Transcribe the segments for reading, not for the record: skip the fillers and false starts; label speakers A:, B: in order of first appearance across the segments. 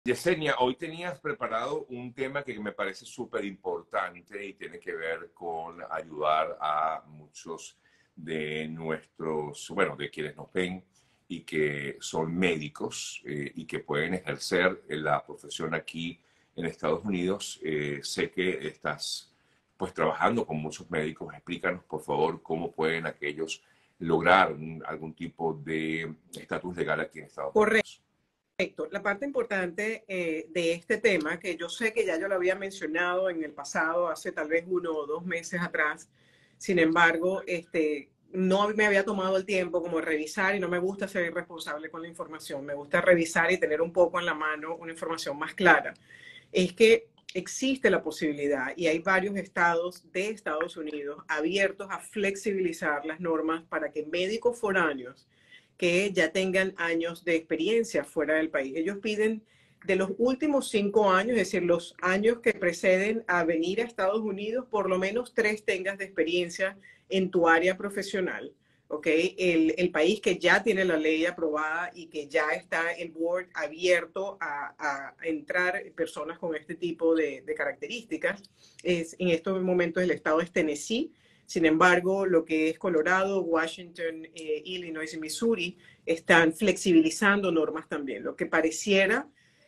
A: Yesenia, hoy tenías preparado un tema que me parece súper importante y tiene que ver con ayudar a muchos de nuestros, bueno, de quienes nos ven y que son médicos y que pueden ejercer la profesión aquí en Estados Unidos. Sé que estás pues trabajando con muchos médicos. Explícanos, por favor, cómo pueden aquellos lograr algún tipo de estatus legal aquí en Estados Unidos.
B: Correcto. La parte importante de este tema, que yo sé que ya yo lo había mencionado en el pasado, hace tal vez 1 o 2 meses atrás, sin embargo, no me había tomado el tiempo como revisar y no me gusta ser irresponsable con la información, me gusta revisar y tener un poco en la mano una información más clara. Es que existe la posibilidad y hay varios estados de Estados Unidos abiertos a flexibilizar las normas para que médicos foráneos que ya tengan años de experiencia fuera del país. Ellos piden de los últimos 5 años, es decir, los años que preceden a venir a Estados Unidos, por lo menos 3 tengas de experiencia en tu área profesional. ¿Ok? El país que ya tiene la ley aprobada y que ya está el board abierto a entrar personas con este tipo de características, en estos momentos el estado es Tennessee. Sin embargo, lo que es Colorado, Washington, Illinois y Missouri están flexibilizando normas también, lo que pareciera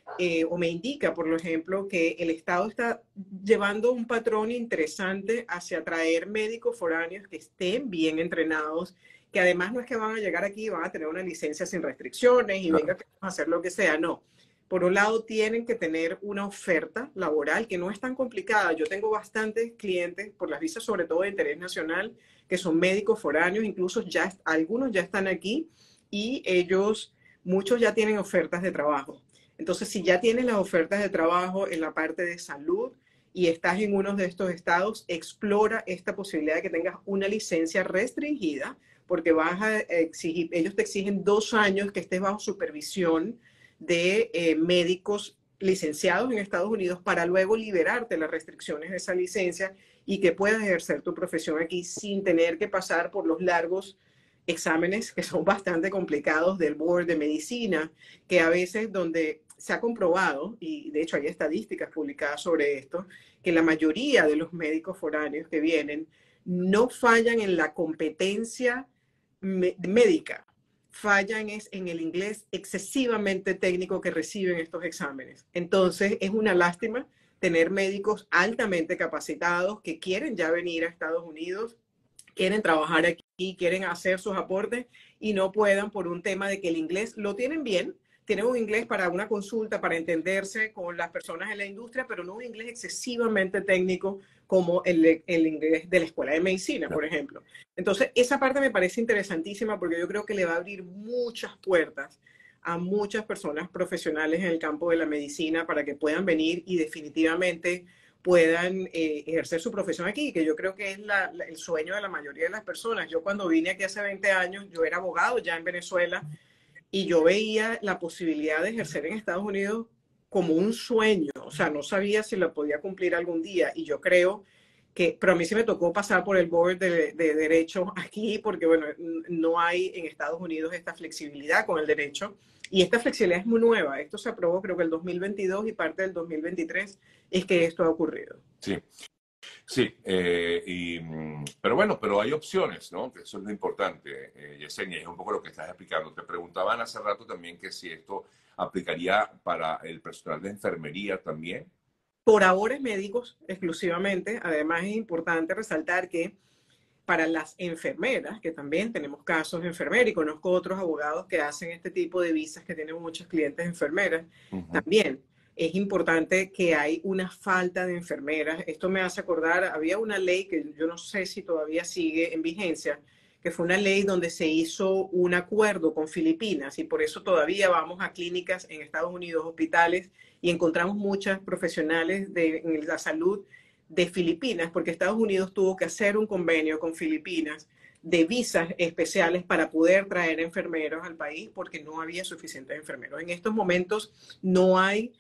B: o me indica, por ejemplo, que el Estado está llevando un patrón interesante hacia atraer médicos foráneos que estén bien entrenados, que además no es que van a llegar aquí y van a tener una licencia sin restricciones y
A: Claro.
B: venga a hacer lo que sea, no. Por un lado, tienen que tener una oferta laboral que no es tan complicada. Yo tengo bastantes clientes por las visas, sobre todo de interés nacional, que son médicos foráneos, incluso ya algunos ya están aquí y muchos ya tienen ofertas de trabajo. Entonces, si ya tienes las ofertas de trabajo en la parte de salud y estás en uno de estos estados, explora esta posibilidad de que tengas una licencia restringida, porque vas a exigir, ellos te exigen 2 años que estés bajo supervisión de médicos licenciados en Estados Unidos para luego liberarte las restricciones de esa licencia y que puedas ejercer tu profesión aquí sin tener que pasar por los largos exámenes que son bastante complicados del board de medicina, que a veces donde se ha comprobado, y de hecho hay estadísticas publicadas sobre esto, que la mayoría de los médicos foráneos que vienen no fallan en la competencia médica, fallan es en el inglés excesivamente técnico que reciben estos exámenes. Entonces es una lástima tener médicos altamente capacitados que quieren ya venir a Estados Unidos, quieren trabajar aquí, quieren hacer sus aportes y no puedan por un tema de que el inglés lo tienen bien, tienen un inglés para una consulta, para entenderse con las personas en la industria, pero no un inglés excesivamente técnico como el inglés de la escuela de medicina, por ejemplo. Entonces, esa parte me parece interesantísima porque yo creo que le va a abrir muchas puertas a muchas personas profesionales en el campo de la medicina para que puedan venir y definitivamente puedan ejercer su profesión aquí, que yo creo que es el sueño de la mayoría de las personas. Yo cuando vine aquí hace 20 años, yo era abogado ya en Venezuela y yo veía la posibilidad de ejercer en Estados Unidos como un sueño, o sea, no sabía si lo podía cumplir algún día y yo creo que, pero a mí sí me tocó pasar por el board de derecho aquí porque, bueno, no hay en Estados Unidos esta flexibilidad con el derecho y esta flexibilidad es muy nueva. Esto se aprobó creo que el 2022 y parte del 2023 es que esto ha ocurrido.
A: Sí. Sí, pero bueno, pero hay opciones, ¿no? Que eso es lo importante, Yesenia, es un poco lo que estás explicando. Te preguntaban hace rato también que si esto aplicaría para el personal de enfermería también.
B: Por ahora es médicos exclusivamente. Además es importante resaltar que para las enfermeras, que también tenemos casos de enfermeras y conozco otros abogados que hacen este tipo de visas que tienen muchos clientes enfermeras, también es importante que hay una falta de enfermeras. Esto me hace acordar, había una ley que yo no sé si todavía sigue en vigencia, que fue una ley donde se hizo un acuerdo con Filipinas y por eso todavía vamos a clínicas en Estados Unidos, hospitales, y encontramos muchas profesionales de la salud de Filipinas, porque Estados Unidos tuvo que hacer un convenio con Filipinas de visas especiales para poder traer enfermeros al país porque no había suficientes enfermeros. En estos momentos no hay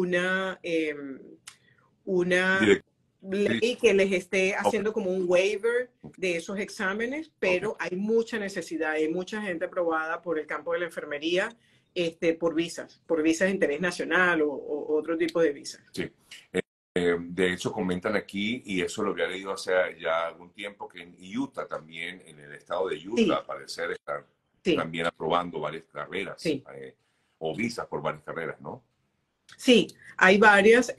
B: una ley que les esté haciendo como un waiver de esos exámenes, pero hay mucha necesidad, hay mucha gente aprobada por el campo de la enfermería por visas de interés nacional o otro tipo de visas.
A: Sí. De hecho, comentan aquí, y eso lo había leído hace ya algún tiempo, que en Utah también, en el estado de Utah,
B: Sí,
A: al parecer están
B: sí,
A: también aprobando varias carreras,
B: sí.
A: o visas por varias carreras, ¿no?
B: Sí, hay varias.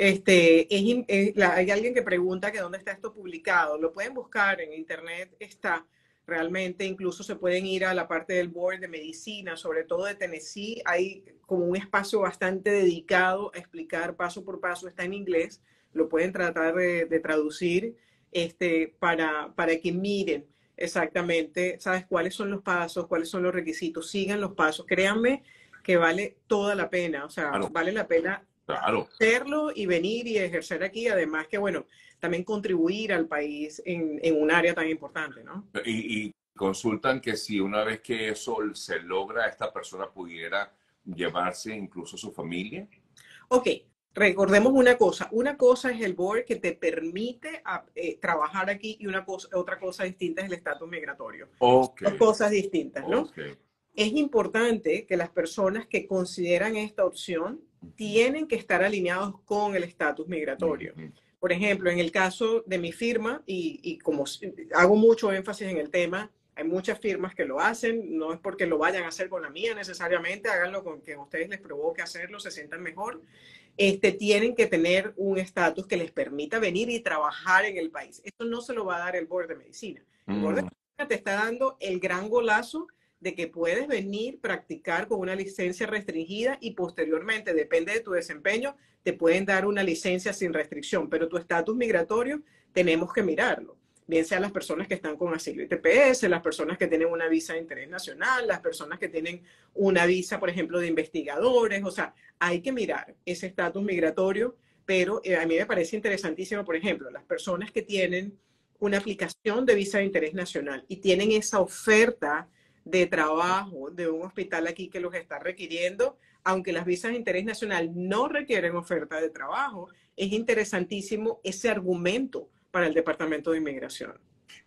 B: Hay alguien que pregunta que dónde está esto publicado. Lo pueden buscar en internet, está realmente. Incluso se pueden ir a la parte del board de medicina, sobre todo de Tennessee. Hay como un espacio bastante dedicado a explicar paso por paso. Está en inglés. Lo pueden tratar de traducir para que miren exactamente, sabes cuáles son los pasos, cuáles son los requisitos. Sigan los pasos. Créanme que vale toda la pena, o sea,
A: Claro,
B: vale la pena
A: claro.
B: hacerlo y venir y ejercer aquí, además que, bueno, también contribuir al país en un área tan importante, ¿no?
A: Y consultan que si una vez que eso se logra, esta persona pudiera llevarse incluso su familia.
B: Ok, recordemos una cosa es el board que te permite trabajar aquí y otra cosa distinta es el estatus migratorio.
A: Ok,
B: Dos cosas distintas, ¿no?
A: ok.
B: Es importante que las personas que consideran esta opción tienen que estar alineados con el estatus migratorio.
A: Ujú.
B: Por ejemplo, en el caso de mi firma, y como hago mucho énfasis en el tema, hay muchas firmas que lo hacen, no es porque lo vayan a hacer con la mía necesariamente, háganlo con que a ustedes les provoque hacerlo, se sientan mejor. Tienen que tener un estatus que les permita venir y trabajar en el país. Eso no se lo va a dar el Board de Medicina. El Board de
A: Mm,
B: Medicina te está dando el gran golazo de que puedes venir, practicar con una licencia restringida y posteriormente, depende de tu desempeño, te pueden dar una licencia sin restricción, pero tu estatus migratorio tenemos que mirarlo. Bien sean las personas que están con asilo y TPS, las personas que tienen una visa de interés nacional, las personas que tienen una visa, por ejemplo, de investigadores, o sea, hay que mirar ese estatus migratorio, pero a mí me parece interesantísimo, por ejemplo, las personas que tienen una aplicación de visa de interés nacional y tienen esa oferta de trabajo de un hospital aquí que los está requiriendo, aunque las visas de interés nacional no requieren oferta de trabajo, es interesantísimo ese argumento para el Departamento de Inmigración.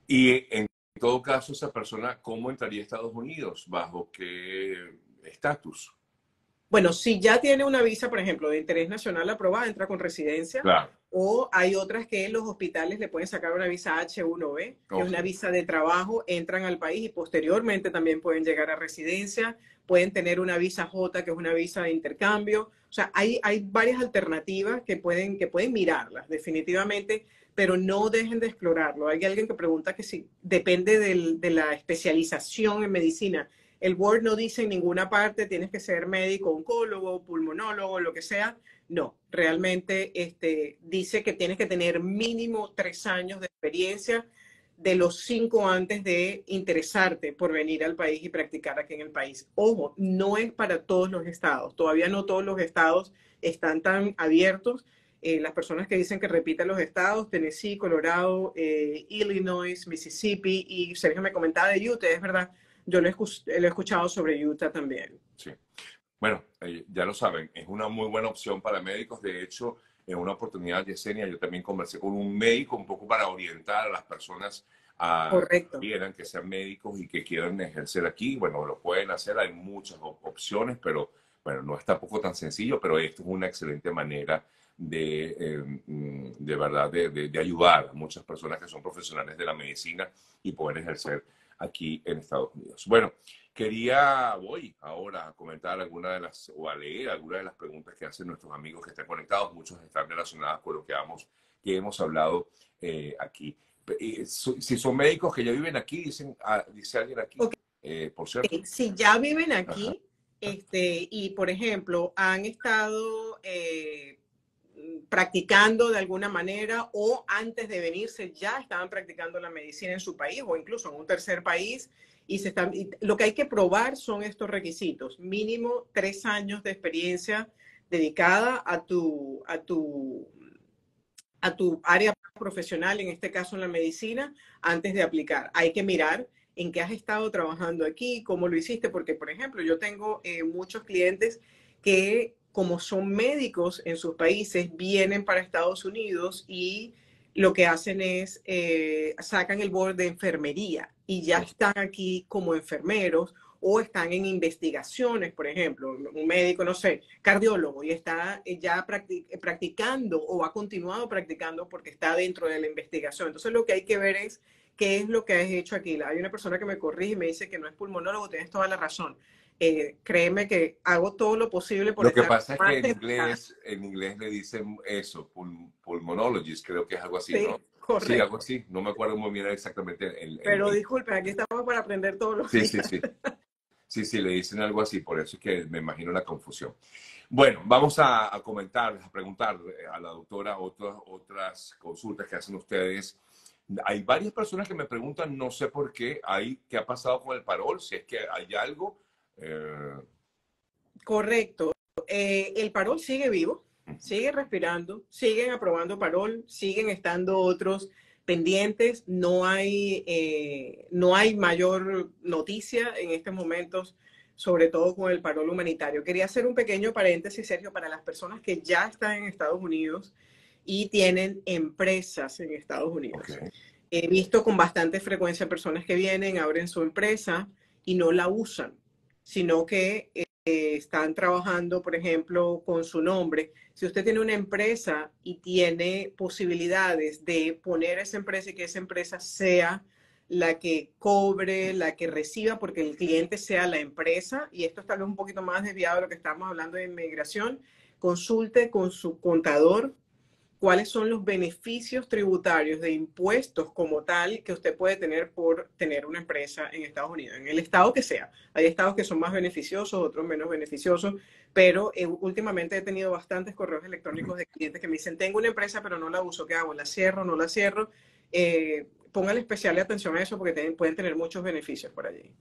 A: Y en todo caso, esa persona, ¿cómo entraría a Estados Unidos? ¿Bajo qué estatus?
B: Bueno, si ya tiene una visa, por ejemplo, de interés nacional aprobada, entra con residencia,
A: Claro.
B: o hay otras que los hospitales le pueden sacar una visa H1B, que es
A: Ok.
B: una visa de trabajo, entran al país y posteriormente también pueden llegar a residencia, pueden tener una visa J, que es una visa de intercambio. O sea, hay varias alternativas que pueden mirarlas, definitivamente, pero no dejen de explorarlo. Hay alguien que pregunta que si depende de la especialización en medicina. El board no dice en ninguna parte tienes que ser médico, oncólogo, pulmonólogo, lo que sea. No, realmente dice que tienes que tener mínimo 3 años de experiencia de los 5 antes de interesarte por venir al país y practicar aquí en el país. Ojo, no es para todos los estados. Todavía no todos los estados están tan abiertos. Las personas que dicen que repiten los estados, Tennessee, Colorado, Illinois, Mississippi, y Sergio me comentaba de Utah, es verdad, yo lo he escuchado sobre Utah también.
A: Sí. Bueno, ya lo saben, es una muy buena opción para médicos. De hecho, en una oportunidad, Yesenia, yo también conversé con un médico un poco para orientar a las personas a que
B: Correcto.
A: quieran, que sean médicos y que quieran ejercer aquí. Bueno, lo pueden hacer, hay muchas opciones, pero bueno, no es tampoco tan sencillo, pero esto es una excelente manera de verdad, de ayudar a muchas personas que son profesionales de la medicina y poder ejercer aquí en Estados Unidos. Bueno, voy ahora a comentar alguna de las, o a leer algunas de las preguntas que hacen nuestros amigos que están conectados. Muchos están relacionadas con lo que hemos hablado aquí. Si son médicos que ya viven aquí, dice alguien aquí,
B: Ok,
A: por cierto.
B: si ya viven
A: Ajá.
B: aquí, y por ejemplo han estado practicando de alguna manera o antes de venirse ya estaban practicando la medicina en su país o incluso en un tercer país y lo que hay que probar son estos requisitos, mínimo 3 años de experiencia dedicada a tu área profesional, en este caso en la medicina, antes de aplicar. Hay que mirar en qué has estado trabajando aquí, cómo lo hiciste, porque, por ejemplo, yo tengo muchos clientes que, como son médicos en sus países, vienen para Estados Unidos y lo que hacen es sacan el board de enfermería y ya están aquí como enfermeros o están en investigaciones, por ejemplo, un médico, no sé, cardiólogo, y está ya practicando o ha continuado practicando porque está dentro de la investigación. Entonces lo que hay que ver es qué es lo que has hecho aquí. Hay una persona que me corrige y me dice que no es pulmonólogo, tienes toda la razón. Créeme que hago todo lo posible por
A: Lo que
B: estar
A: pasa es que
B: más temprano.
A: en inglés le dicen eso, pulmonologist, creo que es algo así,
B: Sí,
A: ¿no? Sí, algo
B: correcto.
A: así. No me acuerdo muy bien exactamente
B: Pero disculpen, aquí estamos para aprender todos los
A: Sí, sí,
B: días.
A: sí. Sí, sí, le dicen algo así, por eso es que me imagino la confusión. Bueno, vamos a comentar, a preguntar a la doctora otras consultas que hacen ustedes. Hay varias personas que me preguntan, no sé por qué, qué ha pasado con el parol, si es que hay algo. Eh,
B: Correcto. El parol sigue vivo, sigue respirando, siguen aprobando parol, siguen estando otros pendientes. No hay mayor noticia en estos momentos, sobre todo con el parol humanitario. Quería hacer un pequeño paréntesis, Sergio, para las personas que ya están en Estados Unidos y tienen empresas en Estados Unidos.
A: ok.
B: He visto con bastante frecuencia personas que vienen, abren su empresa y no la usan, sino que están trabajando, por ejemplo, con su nombre. Si usted tiene una empresa y tiene posibilidades de poner esa empresa y que esa empresa sea la que cobre, la que reciba, porque el cliente sea la empresa, y esto está un poquito más desviado de lo que estamos hablando de inmigración, consulte con su contador cuáles son los beneficios tributarios de impuestos como tal que usted puede tener por tener una empresa en Estados Unidos, en el estado que sea. Hay estados que son más beneficiosos, otros menos beneficiosos, pero últimamente he tenido bastantes correos electrónicos de clientes que me dicen, tengo una empresa pero no la uso, ¿qué hago? ¿La cierro? ¿No la cierro? Póngale especial atención a eso porque pueden tener muchos beneficios por allí.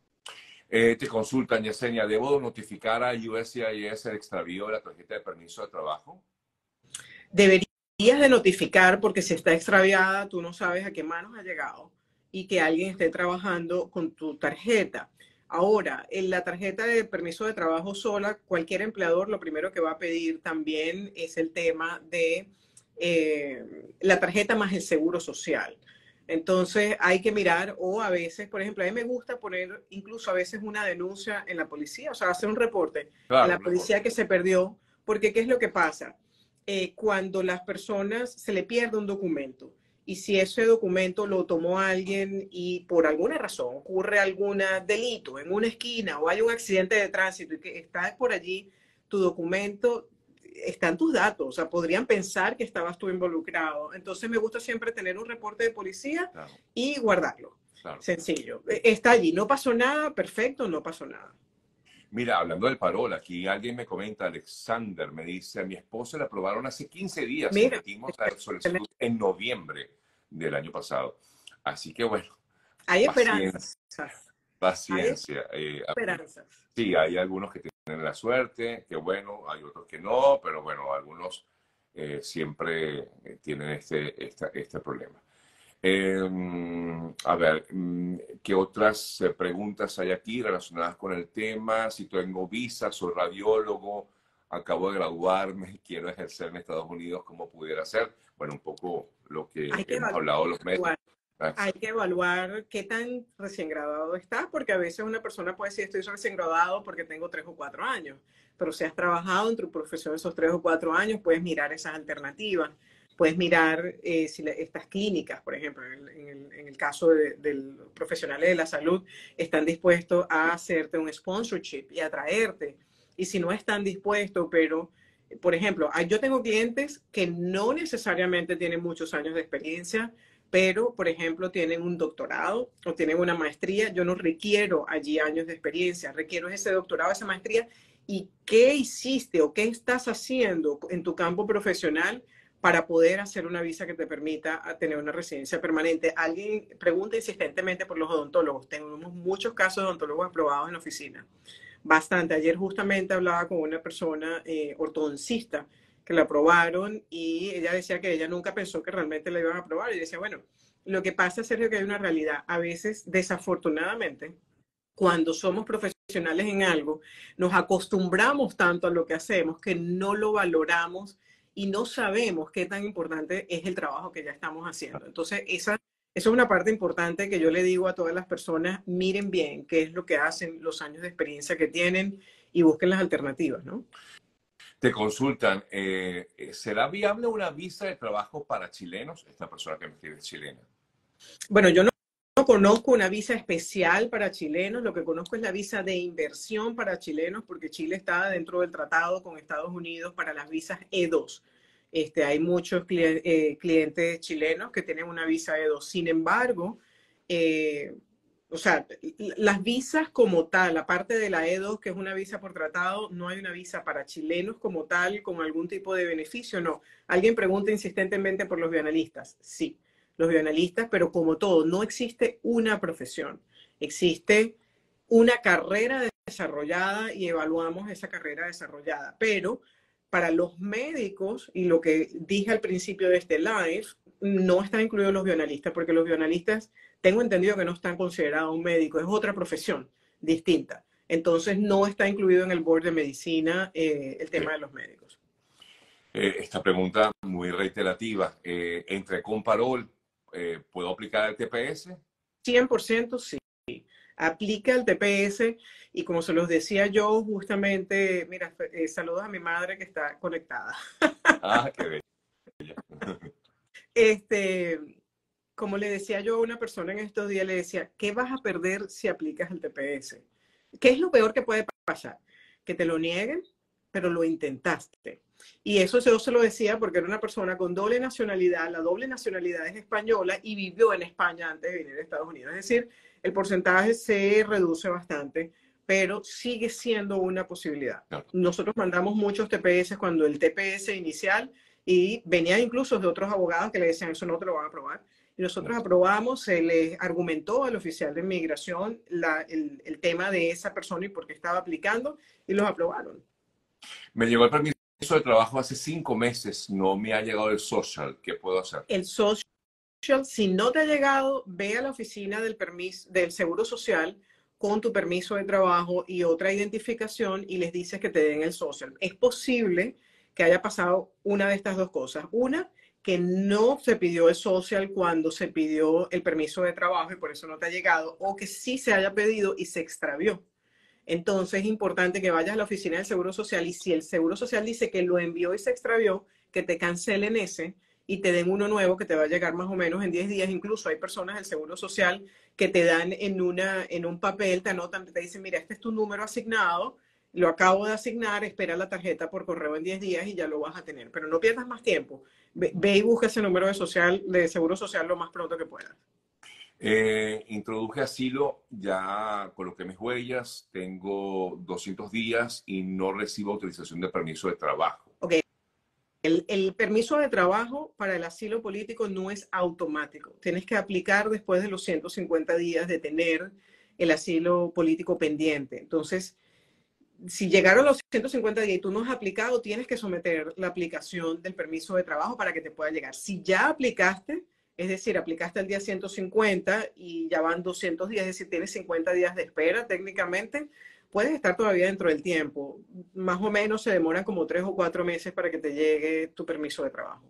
A: Te consultan, Yesenia, ¿debo notificar a USCIS el extravío de la tarjeta de permiso de trabajo?
B: Deberías de notificar porque si está extraviada, tú no sabes a qué manos ha llegado y que alguien esté trabajando con tu tarjeta. Ahora, en la tarjeta de permiso de trabajo sola, cualquier empleador lo primero que va a pedir también es el tema de la tarjeta más el seguro social. Entonces hay que mirar o a veces, por ejemplo, a mí me gusta poner incluso a veces una denuncia en la policía, o sea, hacer un reporte a
A: Claro,
B: la
A: un reporte.
B: policía que se perdió, porque ¿qué es lo que pasa? Cuando las personas se le pierde un documento y si ese documento lo tomó alguien y por alguna razón ocurre algún delito en una esquina o hay un accidente de tránsito y que está por allí tu documento, están tus datos, o sea, podrían pensar que estabas tú involucrado. Entonces me gusta siempre tener un reporte de policía
A: Claro,
B: y guardarlo.
A: claro.
B: Sencillo. Está allí, no pasó nada, perfecto, no pasó nada.
A: Mira, hablando del parol, aquí alguien me comenta, Alexander, me dice, a mi esposa le aprobaron hace 15 días y
B: Mira,
A: metimos la solicitud en noviembre del año pasado. Así que bueno,
B: hay esperanzas,
A: paciencia,
B: hay
A: paciencia.
B: esperanzas.
A: Sí, hay algunos que tienen la suerte, que bueno, hay otros que no, pero bueno, algunos siempre tienen este problema. A ver, ¿qué otras preguntas hay aquí relacionadas con el tema? Si tengo visa, soy radiólogo, acabo de graduarme, quiero ejercer en Estados Unidos, ¿cómo pudiera ser? Bueno, un poco lo que
B: Hay que
A: hemos
B: evaluar.
A: hablado los meses.
B: Hay que evaluar qué tan recién graduado estás, porque a veces una persona puede decir estoy recién graduado porque tengo 3 o 4 años, pero si has trabajado en tu profesión esos 3 o 4 años, puedes mirar esas alternativas, puedes mirar si estas clínicas, por ejemplo, en el caso de los profesionales de la salud, están dispuestos a hacerte un sponsorship y a traerte. Y si no están dispuestos, pero por ejemplo, yo tengo clientes que no necesariamente tienen muchos años de experiencia, pero, por ejemplo, tienen un doctorado o tienen una maestría. Yo no requiero allí años de experiencia, requiero ese doctorado, esa maestría. ¿Y qué hiciste o qué estás haciendo en tu campo profesional para poder hacer una visa que te permita tener una residencia permanente? Alguien pregunta insistentemente por los odontólogos. Tenemos muchos casos de odontólogos aprobados en la oficina. Bastante. Ayer justamente hablaba con una persona ortodoncista que la aprobaron y ella decía que ella nunca pensó que realmente la iban a aprobar. Y decía, bueno, lo que pasa, Sergio, que hay una realidad. A veces, desafortunadamente, cuando somos profesionales en algo, nos acostumbramos tanto a lo que hacemos que no lo valoramos y no sabemos qué tan importante es el trabajo que ya estamos haciendo. Entonces, esa Eso es una parte importante que yo le digo a todas las personas, miren bien qué es lo que hacen, los años de experiencia que tienen y busquen las alternativas, ¿no?
A: Te consultan, ¿será viable una visa de trabajo para chilenos? Esta persona que me escribe es chilena.
B: Bueno, yo no conozco una visa especial para chilenos, lo que conozco es la visa de inversión para chilenos, porque Chile está dentro del tratado con Estados Unidos para las visas E2. Hay muchos clientes chilenos que tienen una visa E2. Sin embargo, eh, o sea, las visas como tal, aparte de la E2, que es una visa por tratado, no hay una visa para chilenos como tal, con algún tipo de beneficio, no. Alguien pregunta insistentemente por los bioanalistas. Sí, los bioanalistas, pero como todo, no existe una profesión, existe una carrera desarrollada y evaluamos esa carrera desarrollada. Pero para los médicos, y lo que dije al principio de este live, no están incluidos los bioanalistas, porque los bioanalistas, tengo entendido que no están considerados un médico, es otra profesión distinta. Entonces no está incluido en el board de medicina el tema de los médicos.
A: Esta pregunta muy reiterativa. ¿Entre con parol puedo aplicar el TPS?
B: 100% sí. Aplica el TPS y como se los decía yo, justamente, mira, saludos a mi madre que está conectada.
A: Ah, qué bello.
B: Como le decía yo a una persona en estos días, le decía, ¿qué vas a perder si aplicas el TPS? ¿Qué es lo peor que puede pasar? Que te lo nieguen, pero lo intentaste. Y eso yo se lo decía porque era una persona con doble nacionalidad, la doble nacionalidad es española y vivió en España antes de venir a Estados Unidos. Es decir, el porcentaje se reduce bastante, pero sigue siendo una posibilidad. Nosotros mandamos muchos TPS cuando el TPS inicial y venía incluso de otros abogados que le decían, eso no te lo van a aprobar. Y nosotros aprobamos, se le argumentó al oficial de inmigración el tema de esa persona y por qué estaba aplicando y los aprobaron.
A: Me llegó el permiso de trabajo hace 5 meses, no me ha llegado el social. ¿Qué puedo hacer?
B: El social, si no te ha llegado, ve a la oficina del Seguro Social con tu permiso de trabajo y otra identificación y les dices que te den el social. Es posible que haya pasado una de estas dos cosas. Una, que no se pidió el social cuando se pidió el permiso de trabajo y por eso no te ha llegado, o que sí se haya pedido y se extravió. Entonces es importante que vayas a la oficina del Seguro Social y si el Seguro Social dice que lo envió y se extravió, que te cancelen ese y te den uno nuevo que te va a llegar más o menos en 10 días. Incluso hay personas del Seguro Social que te dan en un papel, te anotan, te dicen, mira, este es tu número asignado, lo acabo de asignar, espera la tarjeta por correo en 10 días y ya lo vas a tener. Pero no pierdas más tiempo. Ve y busca ese número de Seguro Social lo más pronto que puedas.
A: Introduje asilo, ya coloqué mis huellas, tengo 200 días y no recibo autorización de permiso de trabajo.
B: Ok. El permiso de trabajo para el asilo político no es automático. Tienes que aplicar después de los 150 días de tener el asilo político pendiente. Entonces, si llegaron los 150 días y tú no has aplicado, tienes que someter la aplicación del permiso de trabajo para que te pueda llegar. Si ya aplicaste, es decir, aplicaste el día 150 y ya van 200 días, es decir, tienes 50 días de espera técnicamente, puedes estar todavía dentro del tiempo. Más o menos se demoran como 3 o 4 meses para que te llegue tu permiso de trabajo.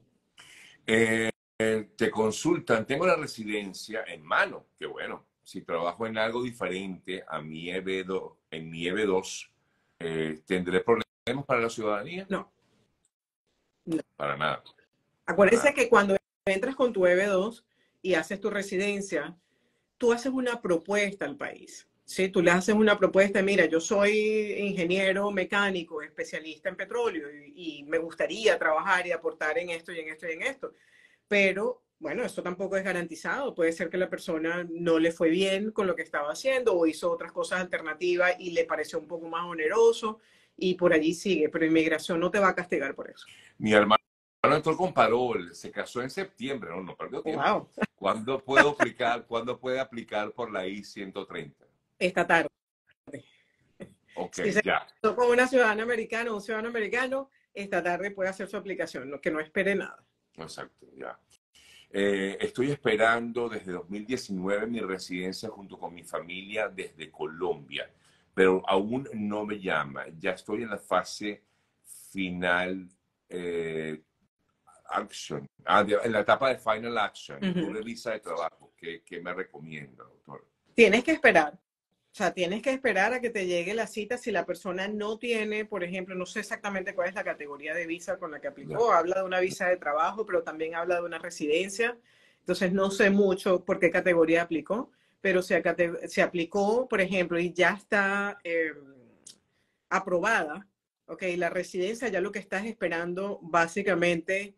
A: Te consultan, tengo la residencia en mano, qué bueno. Si trabajo en algo diferente a mi EB2, en mi EB2, ¿tendré problemas para la ciudadanía?
B: No. No.
A: Para nada.
B: Acuérdense que cuando entras con tu EB2 y haces tu residencia, tú haces una propuesta al país. ¿Sí? Tú le haces una propuesta, mira, yo soy ingeniero mecánico, especialista en petróleo y me gustaría trabajar y aportar en esto y en esto y en esto. Pero, bueno, eso tampoco es garantizado. Puede ser que la persona no le fue bien con lo que estaba haciendo o hizo otras cosas alternativas y le pareció un poco más oneroso y por allí sigue. Pero inmigración no te va a castigar por eso.
A: Mi hermano entró con parol, se casó en septiembre, no perdió tiempo.
B: Wow.
A: ¿Cuándo puede aplicar por la I-130?
B: Esta tarde.
A: Ok,
B: si se
A: ya.
B: casó con una ciudadana americana o un ciudadano americano, esta tarde puede hacer su aplicación, que no espere nada.
A: Exacto, ya. Estoy esperando desde 2019 mi residencia junto con mi familia desde Colombia, pero aún no me llama. Ya estoy en la fase final. Action. En la etapa de Final Action, tuve visa de trabajo. ¿Qué me recomienda, doctor?
B: Tienes que esperar. O sea, tienes que esperar a que te llegue la cita si la persona no tiene, por ejemplo, no sé exactamente cuál es la categoría de visa con la que aplicó. Habla de una visa de trabajo, pero también habla de una residencia. Entonces, no sé mucho por qué categoría aplicó, pero se aplicó, por ejemplo, y ya está aprobada, ok, la residencia ya lo que estás esperando básicamente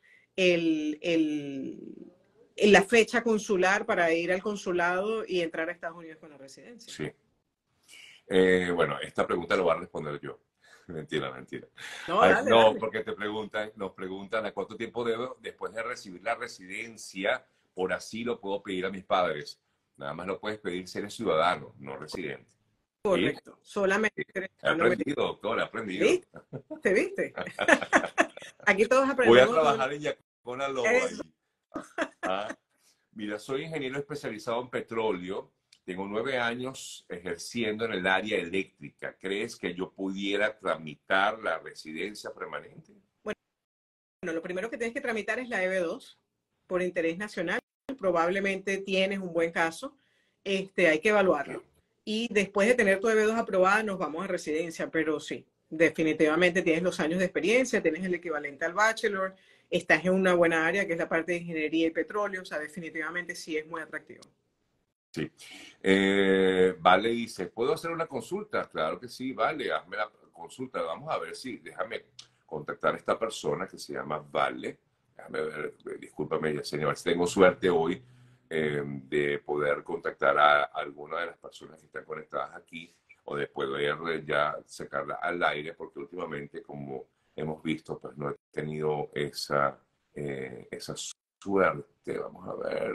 B: la fecha consular para ir al consulado y entrar a Estados Unidos con la residencia.
A: Sí. Bueno, esta pregunta lo voy a responder yo. Mentira.
B: No, dale.
A: Porque nos preguntan a cuánto tiempo debo, después de recibir la residencia, por así lo puedo pedir a mis padres. Nada más lo puedes pedir si eres ciudadano, no residente.
B: Correcto.
A: ¿Sí?
B: Solamente.
A: He aprendido, doctor, he aprendido.
B: ¿Viste? Aquí todos aprendemos.
A: Voy a trabajar en Yacona Lobo ahí. Mira, soy ingeniero especializado en petróleo. Tengo 9 años ejerciendo en el área eléctrica. ¿Crees que yo pudiera tramitar la residencia permanente?
B: Bueno, lo primero que tienes que tramitar es la EB2 por interés nacional. Probablemente tienes un buen caso. Hay que evaluarlo. Y después de tener tu EB2 aprobada, nos vamos a residencia. Pero sí, definitivamente tienes los años de experiencia, tienes el equivalente al bachelor, estás en una buena área que es la parte de ingeniería y petróleo. O sea, definitivamente sí es muy atractivo.
A: Sí. Vale dice, ¿puedo hacer una consulta? Claro que sí, vale, hazme la consulta. Vamos a ver si, déjame contactar a esta persona que se llama Vale. Déjame ver, discúlpame, Yesenia, a ver si tengo suerte hoy de poder contactar a alguna de las personas que están conectadas aquí o de poder ya sacarla al aire, porque últimamente, como hemos visto, pues no he tenido esa suerte. Vamos a ver.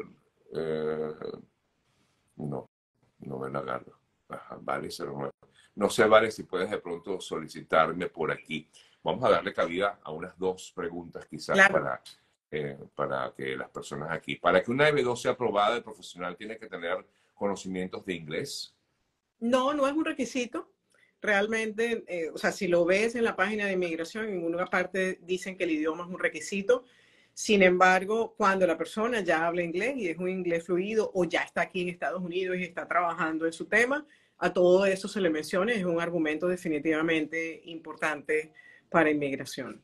A: No me la agarro. Ajá, vale, 09. No sé, Vale, si puedes de pronto solicitarme por aquí. Vamos a darle cabida a unas 2 preguntas quizás
B: Claro.
A: para que las personas aquí. Para que una EB2 sea aprobada, el profesional tiene que tener conocimientos de inglés.
B: No, no es un requisito. Realmente, o sea, si lo ves en la página de inmigración, en ninguna parte dicen que el idioma es un requisito. Sin embargo, cuando la persona ya habla inglés y es un inglés fluido o ya está aquí en Estados Unidos y está trabajando en su tema, a todo eso se le menciona, es un argumento definitivamente importante para inmigración.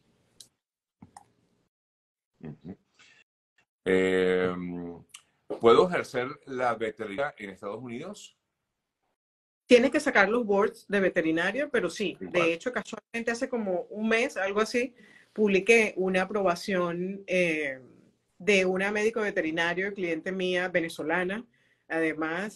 A: ¿Puedo ejercer la veterinaria en Estados Unidos?
B: Tienes que sacar los boards de veterinaria, pero sí, de hecho, casualmente hace como un mes, algo así, publiqué una aprobación de una médico veterinario, cliente mía, venezolana, además,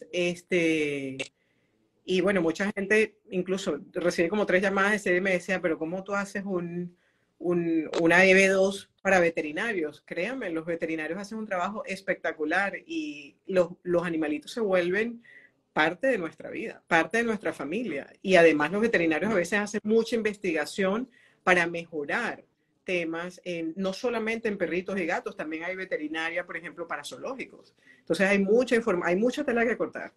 B: y bueno, mucha gente, incluso recibí como 3 llamadas de serie y me decía, pero ¿cómo tú haces una EB2 para veterinarios? Créanme, los veterinarios hacen un trabajo espectacular y los animalitos se vuelven parte de nuestra vida, parte de nuestra familia. Y además los veterinarios a veces hacen mucha investigación para mejorar temas, no solamente en perritos y gatos, también hay veterinaria, por ejemplo, para zoológicos. Entonces hay mucha tela que cortar.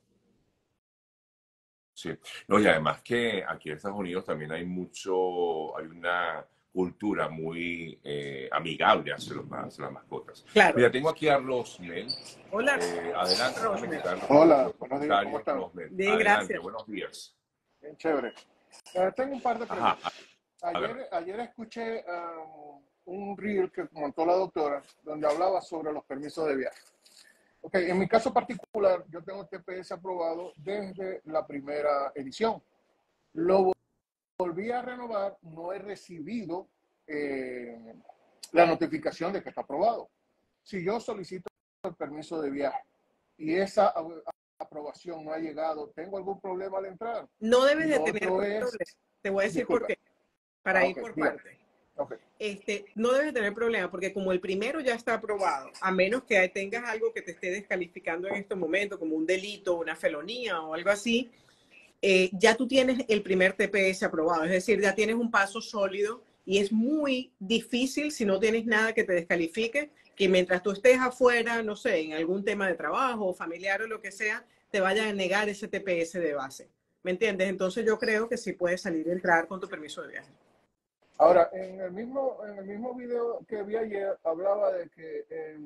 A: Sí, no, y además que aquí en Estados Unidos también hay una cultura muy amigable hacia las mascotas.
B: Claro.
A: Mira, tengo aquí a Rosmel.
B: Hola,
A: Adelante,
B: Rosmel.
C: Hola, buenos días, ¿cómo están?
A: Rosmel.
B: Bien,
A: Adelante,
B: gracias.
A: buenos días.
C: Bien, chévere. Tengo un par de preguntas.
A: Ajá.
C: Ayer escuché un reel que montó la doctora donde hablaba sobre los permisos de viaje. Ok, en mi caso particular, yo tengo TPS aprobado desde la primera edición. Lo volví a renovar, no he recibido la notificación de que está aprobado. Si yo solicito el permiso de viaje y esa aprobación no ha llegado, ¿tengo algún problema al entrar?
B: No debes de tener problema. Te voy a decir por qué. Para ir por partes. No debes tener problema porque como el primero ya está aprobado, a menos que tengas algo que te esté descalificando en este momento, como un delito, una felonía o algo así, ya tú tienes el primer TPS aprobado. Es decir, ya tienes un paso sólido y es muy difícil si no tienes nada que te descalifique, que mientras tú estés afuera, no sé, en algún tema de trabajo o familiar o lo que sea, te vayan a negar ese TPS de base. ¿Me entiendes? Entonces yo creo que sí puedes salir y entrar con tu permiso de viaje.
C: Ahora, en el mismo video que vi ayer, hablaba de que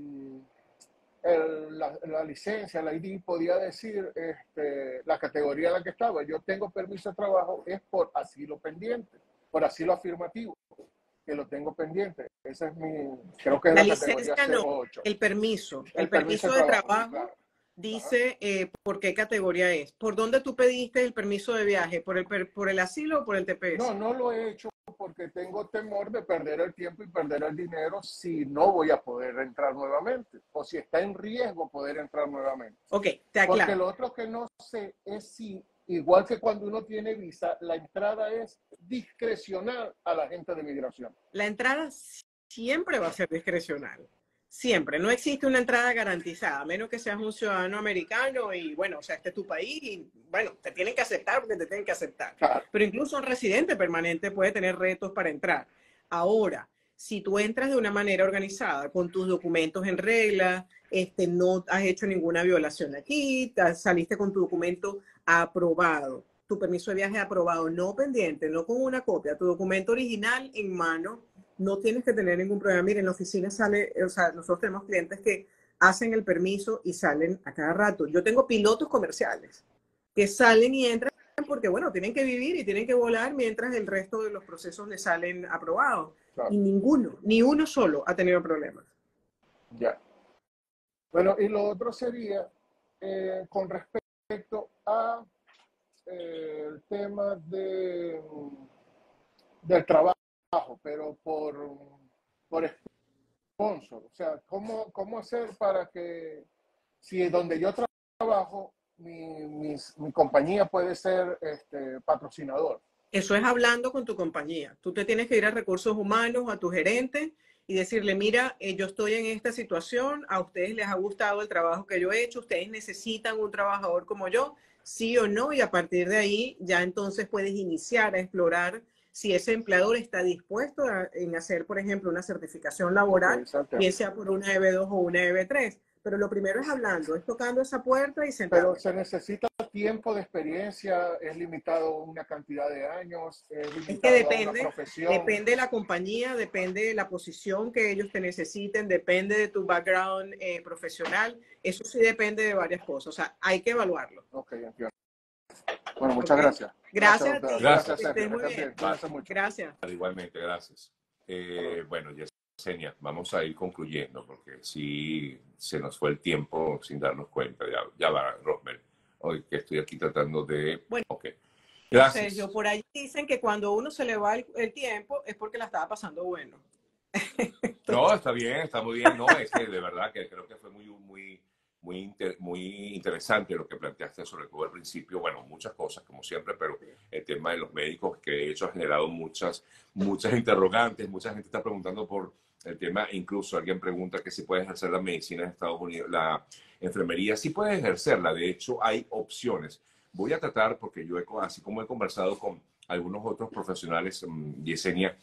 C: la licencia, la ID, podía decir la categoría en la que estaba. Yo tengo permiso de trabajo, es por asilo pendiente, por asilo afirmativo, que lo tengo pendiente. Esa es creo que es
B: La
C: la categoría
B: licencia no,
C: 08.
B: el permiso.
C: El
B: El permiso de trabajo
C: claro.
B: dice por qué categoría es. ¿Por dónde tú pediste el permiso de viaje? ¿Por el asilo o por el TPS?
C: No lo he hecho porque tengo temor de perder el tiempo y perder el dinero si no voy a poder entrar nuevamente o si está en riesgo poder entrar nuevamente.
B: Ok, te aclaro.
C: Porque lo otro que no sé es si, igual que cuando uno tiene visa, la entrada es discrecional a la gente de migración.
B: La entrada siempre va a ser discrecional. Siempre. No existe una entrada garantizada, a menos que seas un ciudadano americano y, bueno, o sea, este es tu país y, bueno, te tienen que aceptar porque te tienen que aceptar.
C: Claro.
B: Pero incluso un residente permanente puede tener retos para entrar. Ahora, si tú entras de una manera organizada, con tus documentos en regla, no has hecho ninguna violación aquí, saliste con tu documento aprobado, tu permiso de viaje aprobado, no pendiente, no con una copia, tu documento original en mano, no tienes que tener ningún problema. Miren, en la oficina sale, o sea, nosotros tenemos clientes que hacen el permiso y salen a cada rato. Yo tengo pilotos comerciales que salen y entran porque, bueno, tienen que vivir y tienen que volar mientras el resto de los procesos les salen aprobados. Claro. Y ni uno solo ha tenido problemas.
C: Ya. Bueno, y lo otro sería con respecto a el tema del trabajo, pero por sponsor. O sea, ¿cómo hacer para que, si donde yo trabajo, mi compañía puede ser patrocinador?
B: Eso es hablando con tu compañía. Tú te tienes que ir a recursos humanos, a tu gerente y decirle, mira, yo estoy en esta situación, a ustedes les ha gustado el trabajo que yo he hecho, ustedes necesitan un trabajador como yo, sí o no, y a partir de ahí ya entonces puedes iniciar a explorar si ese empleador está dispuesto en hacer, por ejemplo, una certificación laboral, bien sea por una EB2 o una EB3. Pero lo primero es hablando, es tocando esa puerta y sentando.
C: Pero se necesita tiempo de experiencia, es limitado a una cantidad de años,
B: es que depende de la compañía, depende de la posición que ellos te necesiten, depende de tu background profesional, eso sí depende de varias cosas, o sea, hay que evaluarlo.
C: Ok, entiendo. Bueno, muchas gracias.
B: Gracias a ti.
A: Gracias.
B: Que estés muy bien. Gracias.
A: Igualmente, gracias. Bueno, Yesenia, vamos a ir concluyendo porque sí se nos fue el tiempo sin darnos cuenta. Ya va, Rosmel. Hoy que estoy aquí tratando de...
B: Bueno,
A: okay. Gracias.
B: Sergio, por ahí dicen que cuando uno se le va el tiempo es porque la estaba pasando bueno.
A: No, está bien, está muy bien. No, es que de verdad que creo que fue muy interesante lo que planteaste, sobre todo al principio. Bueno, muchas cosas, como siempre, pero el tema de los médicos, que de hecho ha generado muchas interrogantes. Mucha gente está preguntando por el tema. Incluso alguien pregunta que si puede ejercer la medicina en Estados Unidos, la enfermería. Sí puede ejercerla, de hecho hay opciones. Voy a tratar, porque yo así como he conversado con algunos otros profesionales, Yesenia,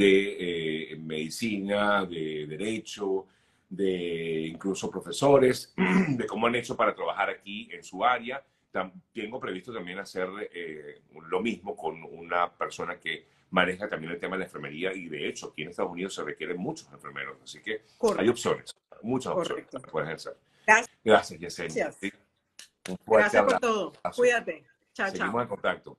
A: de medicina, de derecho, de incluso profesores, de cómo han hecho para trabajar aquí en su área. Tengo previsto también hacer lo mismo con una persona que maneja también el tema de la enfermería, y de hecho aquí en Estados Unidos se requieren muchos enfermeros, así que
B: correcto.
A: Hay opciones, muchas opciones para poder ejercer.
B: Gracias,
A: Yesenia.
B: Gracias.
A: Un fuerte
B: Gracias por
A: abrazo.
B: todo. Cuídate. Chao,
A: Seguimos
B: chao.
A: en contacto.